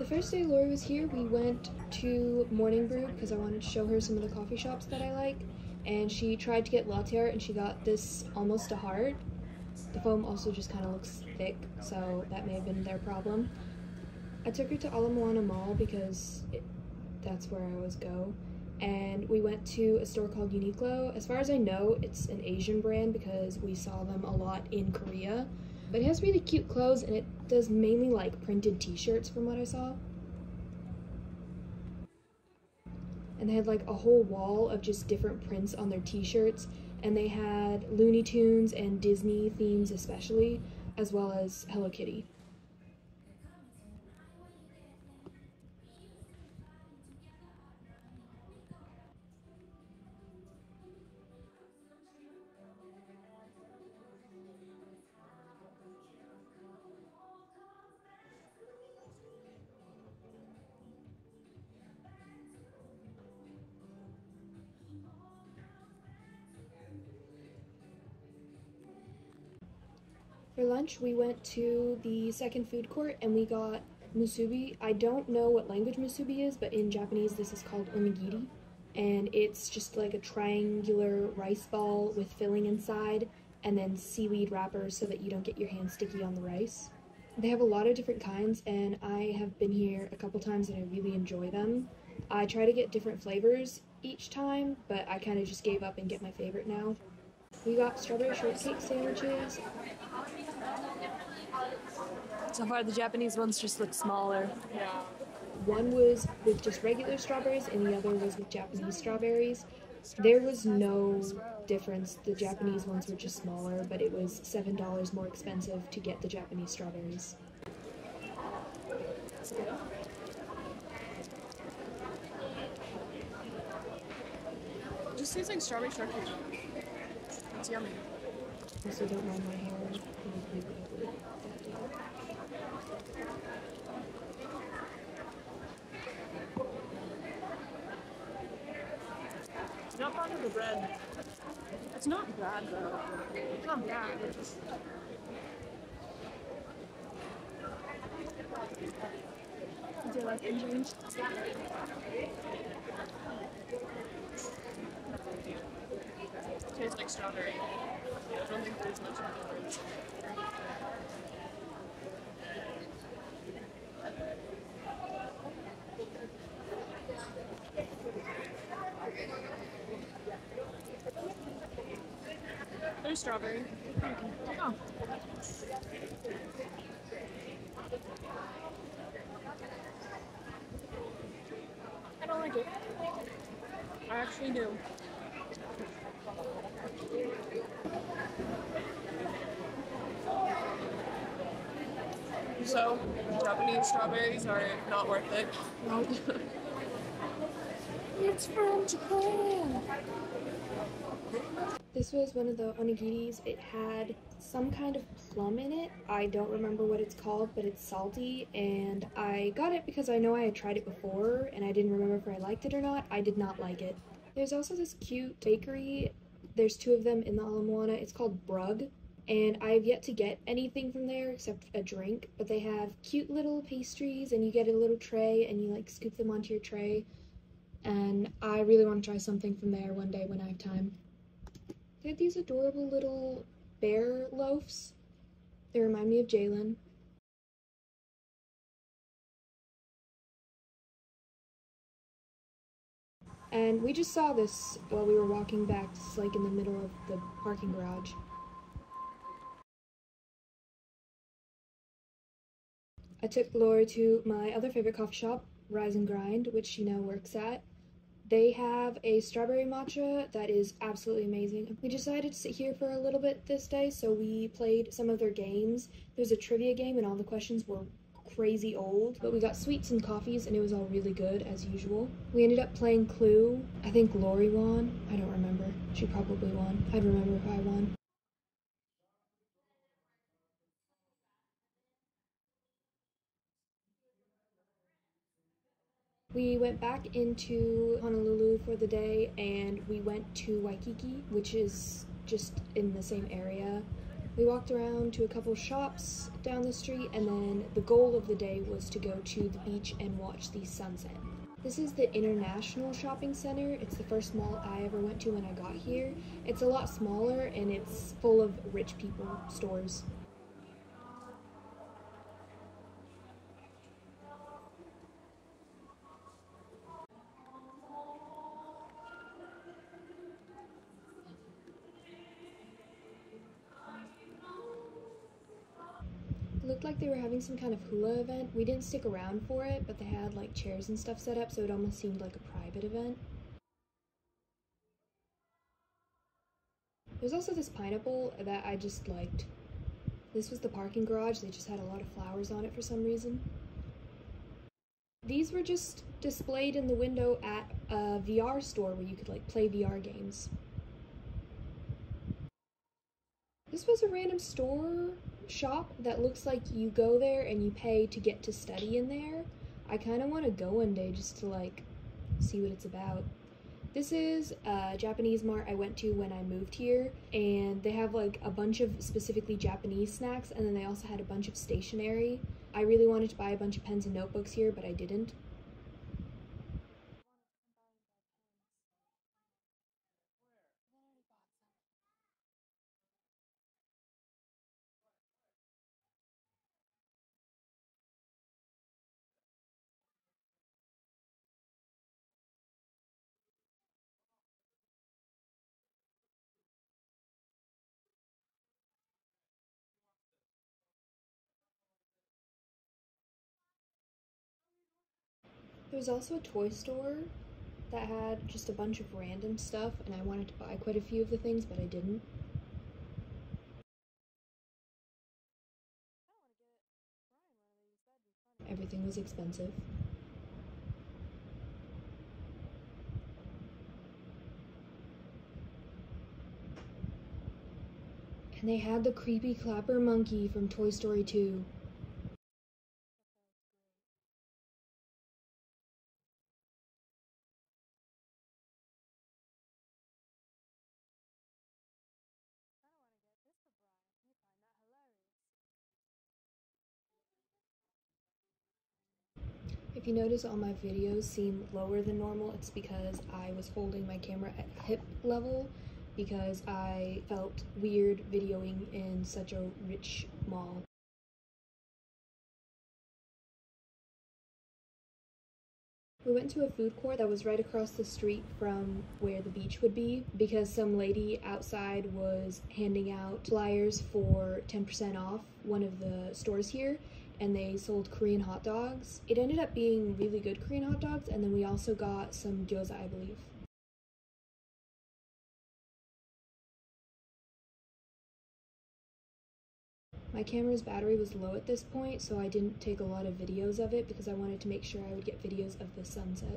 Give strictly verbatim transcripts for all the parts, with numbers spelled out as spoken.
The first day Lori was here, we went to Morning Brew because I wanted to show her some of the coffee shops that I like, and she tried to get latte art and she got this almost a heart. The foam also just kind of looks thick, so that may have been their problem. I took her to Ala Moana Mall because it, that's where I always go, and we went to a store called Uniqlo. As far as I know, it's an Asian brand because we saw them a lot in Korea. But it has really cute clothes, and it does mainly like printed t-shirts from what I saw. And they had like a whole wall of just different prints on their t-shirts, and they had Looney Tunes and Disney themes especially, as well as Hello Kitty. For lunch, we went to the second food court and we got musubi. I don't know what language musubi is, but in Japanese this is called onigiri. And it's just like a triangular rice ball with filling inside and then seaweed wrappers so that you don't get your hands sticky on the rice. They have a lot of different kinds, and I have been here a couple times and I really enjoy them. I try to get different flavors each time, but I kind of just gave up and get my favorite now. We got strawberry shortcake sandwiches. So far the Japanese ones just look smaller. Yeah. One was with just regular strawberries and the other was with Japanese strawberries. There was no difference. The Japanese ones were just smaller, but it was seven dollars more expensive to get the Japanese strawberries. It just tastes like strawberry shortcake. It's yummy. Also don't mind my hair. It's not part of the bread. It's not bad though. It's not bad. It's just... Do you like injuries? Tastes like strawberry. I don't think there's much strawberries. There's strawberry. Oh. I don't like it. I actually do. So, Japanese strawberries are not worth it. No. It's from Japan! This was one of the onigiris. It had some kind of plum in it. I don't remember what it's called, but it's salty, and I got it because I know I had tried it before, and I didn't remember if I liked it or not. I did not like it. There's also this cute bakery. There's two of them in the Ala Moana. It's called Brug, and I've yet to get anything from there except a drink, but they have cute little pastries, and you get a little tray, and you like scoop them onto your tray, and I really want to try something from there one day when I have time. They had these adorable little bear loaves. They remind me of Jalen. And we just saw this while we were walking back. It's like in the middle of the parking garage. I took Laura to my other favorite coffee shop, Rise and Grind, which she now works at. They have a strawberry matcha that is absolutely amazing. We decided to sit here for a little bit this day, so we played some of their games. There's a trivia game and all the questions were crazy old, but we got sweets and coffees and it was all really good as usual. We ended up playing Clue. I think Lori won. I don't remember. She probably won. I'd remember if I won. We went back into Honolulu for the day and we went to Waikiki, which is just in the same area. We walked around to a couple shops down the street, and then the goal of the day was to go to the beach and watch the sunset. This is the International Shopping Center. It's the first mall I ever went to when I got here. It's a lot smaller and it's full of rich people stores. It looked like they were having some kind of hula event. We didn't stick around for it, but they had like chairs and stuff set up, so it almost seemed like a private event. There's also this pineapple that I just liked. This was the parking garage. They just had a lot of flowers on it for some reason. These were just displayed in the window at a V R store where you could like play V R games. This was a random store shop that looks like you go there and you pay to get to study in there. I kind of want to go one day just to like see what it's about. This is a Japanese mart I went to when I moved here, and they have like a bunch of specifically Japanese snacks, and then they also had a bunch of stationery. I really wanted to buy a bunch of pens and notebooks here, but I didn't. There was also a toy store that had just a bunch of random stuff, and I wanted to buy quite a few of the things, but I didn't. Everything was expensive. And they had the creepy clapper monkey from Toy Story two. If you notice all my videos seem lower than normal, it's because I was holding my camera at hip level because I felt weird videoing in such a rich mall. We went to a food court that was right across the street from where the beach would be because some lady outside was handing out flyers for ten percent off one of the stores here, and they sold Korean hot dogs. It ended up being really good Korean hot dogs, and then we also got some gyoza, I believe. My camera's battery was low at this point, so I didn't take a lot of videos of it because I wanted to make sure I would get videos of the sunset.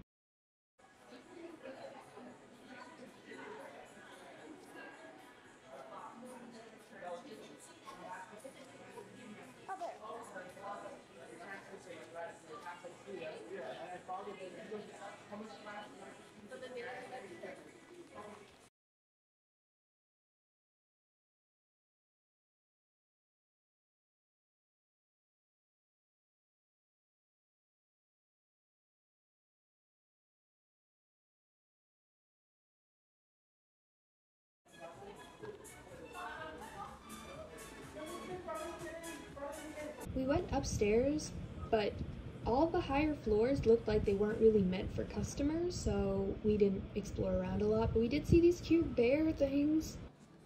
We went upstairs, but all the higher floors looked like they weren't really meant for customers, so we didn't explore around a lot, but we did see these cute bear things.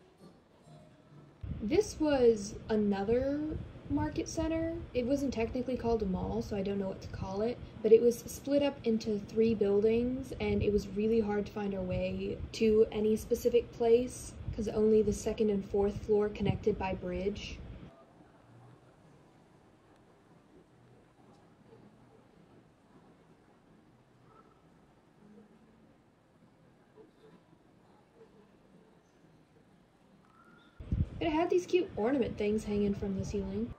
This was another market center. It wasn't technically called a mall, so I don't know what to call it, but it was split up into three buildings, and it was really hard to find our way to any specific place because only the second and fourth floor connected by bridge. It had these cute ornament things hanging from the ceiling.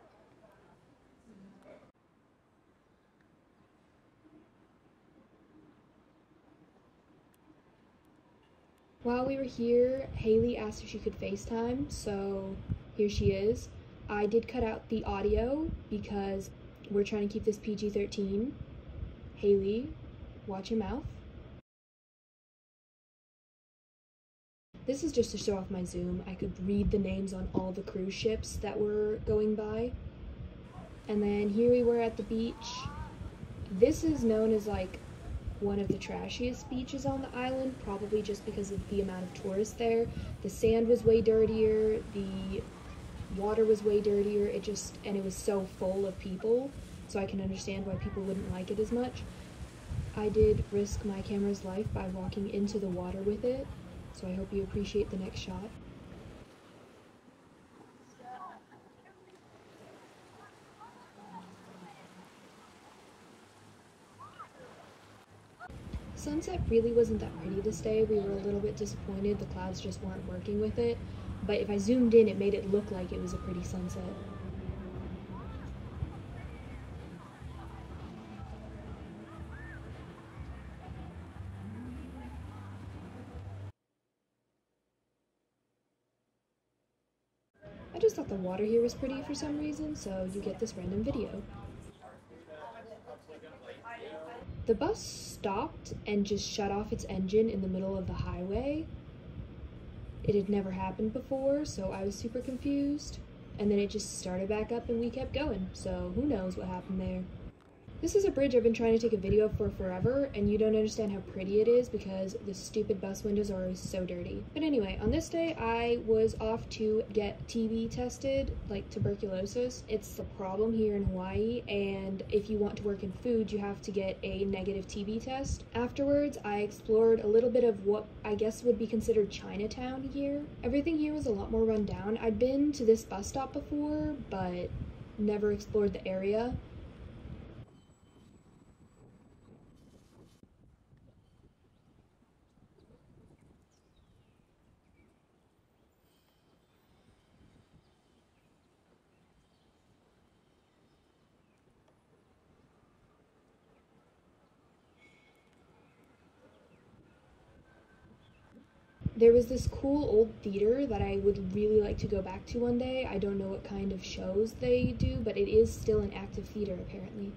While we were here, Haley asked if she could FaceTime, so Here she is. I did cut out the audio because we're trying to keep this P G thirteen. Haley, watch your mouth. This is just to show off my zoom. I could read the names on all the cruise ships that were going by. And then here we were at the beach. This is known as like one of the trashiest beaches on the island, probably just because of the amount of tourists there. The sand was way dirtier, the water was way dirtier, it just, and it was so full of people, so I can understand why people wouldn't like it as much. I did risk my camera's life by walking into the water with it, so I hope you appreciate the next shot. Sunset really wasn't that pretty this day. We were a little bit disappointed, the clouds just weren't working with it, but if I zoomed in, it made it look like it was a pretty sunset. I just thought the water here was pretty for some reason, so you get this random video. The bus stopped and just shut off its engine in the middle of the highway. It had never happened before, so I was super confused. And then it just started back up and we kept going, so who knows what happened there. This is a bridge I've been trying to take a video of for forever, and you don't understand how pretty it is because the stupid bus windows are always so dirty. But anyway, on this day, I was off to get T B tested, like tuberculosis. It's a problem here in Hawaii, and if you want to work in food, you have to get a negative T B test. Afterwards, I explored a little bit of what I guess would be considered Chinatown here. Everything here was a lot more run down. I'd been to this bus stop before, but never explored the area. There was this cool old theater that I would really like to go back to one day. I don't know what kind of shows they do, but it is still an active theater apparently.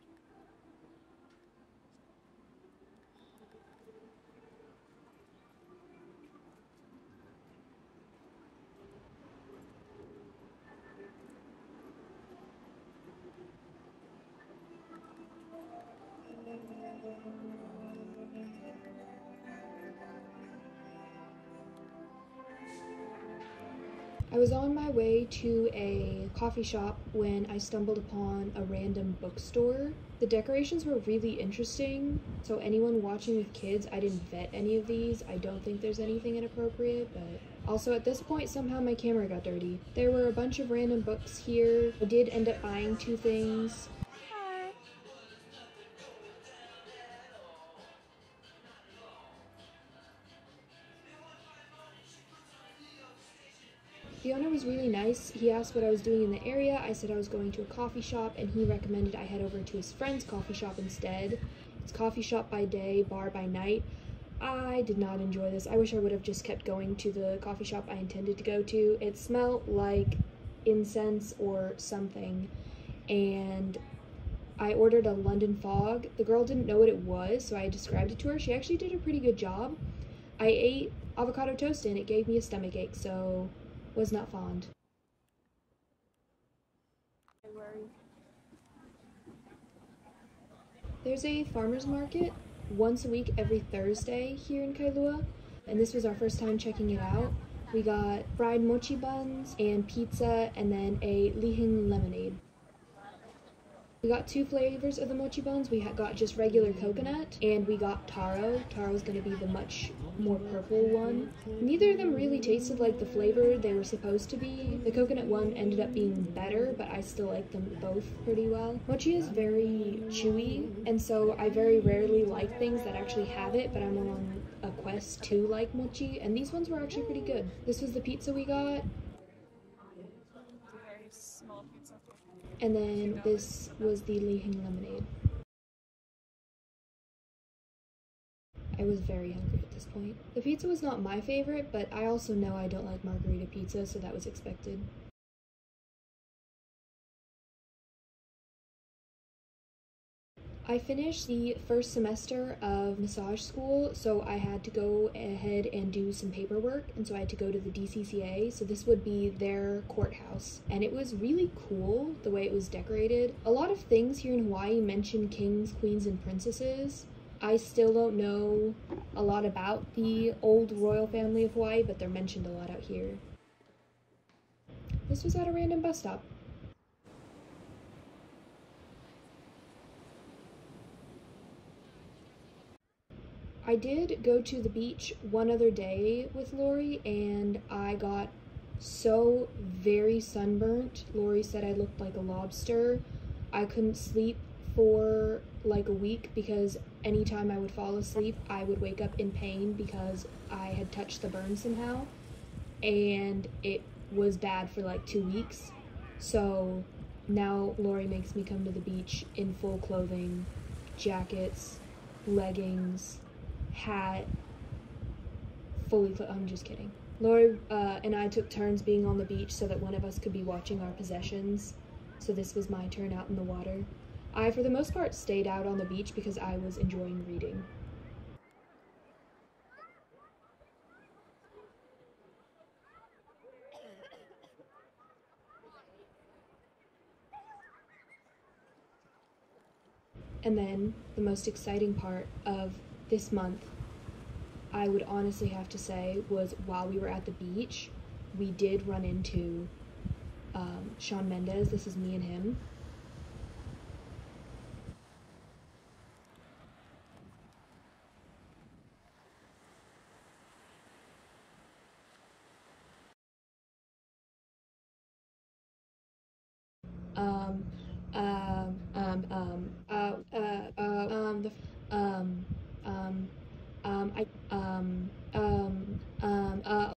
I was on my way to a coffee shop when I stumbled upon a random bookstore. The decorations were really interesting, so anyone watching with kids, I didn't vet any of these. I don't think there's anything inappropriate, but also at this point, somehow my camera got dirty. There were a bunch of random books here. I did end up buying two things. The owner was really nice. He asked what I was doing in the area. I said I was going to a coffee shop, and he recommended I head over to his friend's coffee shop instead. It's coffee shop by day, bar by night. I did not enjoy this. I wish I would have just kept going to the coffee shop I intended to go to. It smelled like incense or something, and I ordered a London Fog. The girl didn't know what it was, so I described it to her. She actually did a pretty good job. I ate avocado toast and it gave me a stomach ache, so was not fond. There's a farmer's market once a week every Thursday here in Kailua, and this was our first time checking it out. We got fried mochi buns and pizza and then a lihing lemonade. We got two flavors of the mochi buns. We got just regular coconut, and we got taro. Taro's gonna be the much more purple one. Neither of them really tasted like the flavor they were supposed to be. The coconut one ended up being better, but I still like them both pretty well. Mochi is very chewy, and so I very rarely like things that actually have it, but I'm on a quest to like mochi, and these ones were actually pretty good. This was the pizza we got. And then this was the lihing lemonade. I was very hungry at this point. The pizza was not my favorite, but I also know I don't like margarita pizza, so that was expected. I finished the first semester of massage school, so I had to go ahead and do some paperwork, and so I had to go to the D C C A, so this would be their courthouse. And it was really cool the way it was decorated. A lot of things here in Hawaii mention kings, queens, and princesses. I still don't know a lot about the old royal family of Hawaii, but they're mentioned a lot out here. This was at a random bus stop. I did go to the beach one other day with Lori, and I got so very sunburnt. Lori said I looked like a lobster. I couldn't sleep for like a week because anytime I would fall asleep, I would wake up in pain because I had touched the burn somehow, and it was bad for like two weeks. So now Lori makes me come to the beach in full clothing, jackets, leggings, hat, fully clothed. I'm just kidding. Lori uh, and I took turns being on the beach so that one of us could be watching our possessions. So this was my turn out in the water. I, for the most part, stayed out on the beach because I was enjoying reading. And then the most exciting part of this month, I would honestly have to say, was while we were at the beach, we did run into um, Shawn Mendes. This is me and him. Um, um, um, um, uh, uh, uh, um, the, um, um, um, I,